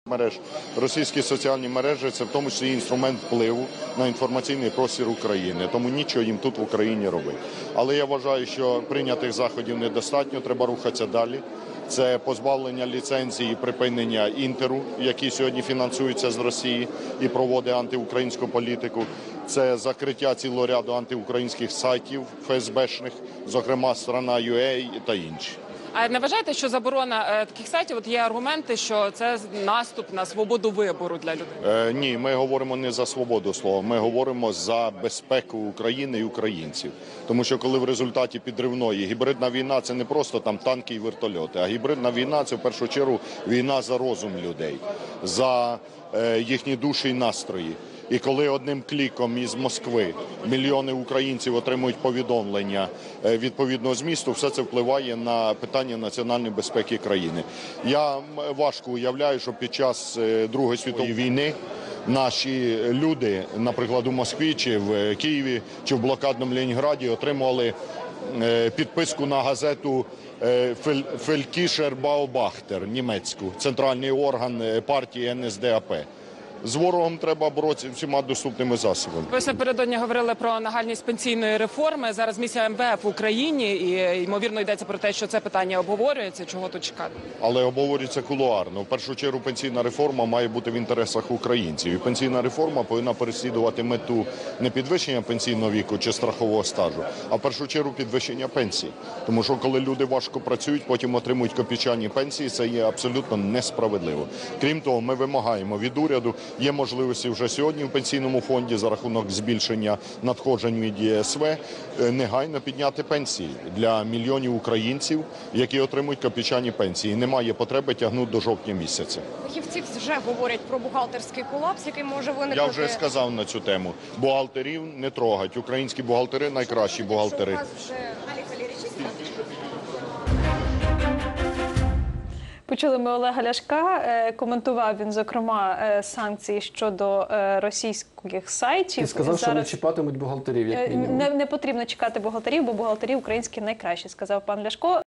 Російські соціальні мережі – це в тому числі інструмент впливу на інформаційний простір України, тому нічого їм тут в Україні робити. Але я вважаю, що прийнятих заходів недостатньо, треба рухатися далі. Це позбавлення ліцензії і припинення «Інтеру», який сьогодні фінансується з Росії і проводить антиукраїнську політику. Це закриття цілого ряду антиукраїнських сайтів ФСБшних, зокрема «Страна.UA» та інші. А не вважаєте, що заборона таких сайтів, от є аргументи, що це наступ на свободу вибору для людей? Ні, ми говоримо не за свободу слова, ми говоримо за безпеку України і українців. Тому що коли в результаті підривної гібридна війна – це не просто там танки і вертольоти, а гібридна війна – це в першу чергу війна за розум людей, за їхні душі і настрої. І коли одним кліком із Москви мільйони українців отримують повідомлення відповідного змісту, все це впливає на питання національної безпеки країни. Я важко уявляю, що під час Другої світової війни наші люди, наприклад, у Москві, чи в Києві, чи в блокадному Ленінграді отримували підписку на газету «Фелькішер Баобахтер» німецьку, центральний орган партії НСДАП. З ворогом треба боротися всіма доступними засобами. Ви напередодні говорили про нагальність пенсійної реформи. Зараз місія МВФ в Україні і, ймовірно, йдеться про те, що це питання обговорюється. Чого тут чекати? Але обговорюється кулуарно. В першу чергу пенсійна реформа має бути в інтересах українців. І пенсійна реформа повинна переслідувати мету не підвищення пенсійного віку чи страхового стажу, а в першу чергу підвищення пенсій. Тому що коли люди важко працюють, потім отримують копійчані пенсії, це є абсолютно несправедливо. Крім того, ми вимагаємо від уряду, є можливості вже сьогодні в пенсійному фонді за рахунок збільшення надходжень від ЄСВ негайно підняти пенсії для мільйонів українців, які отримують копійчані пенсії. Немає потреби тягнути до жовтня місяця. Фахівці вже говорять про бухгалтерський колапс, який може виникнути. Я вже сказав на цю тему. Бухгалтерів не трогать. Українські бухгалтери – найкращі бухгалтери. Почули ми Олега Ляшка, коментував він, зокрема, санкції щодо російських сайтів. І сказав, що не чіпатимуть бухгалтерів, як мінімум. Не потрібно чекати бухгалтерів, бо бухгалтерів українські найкращі, сказав пан Ляшко.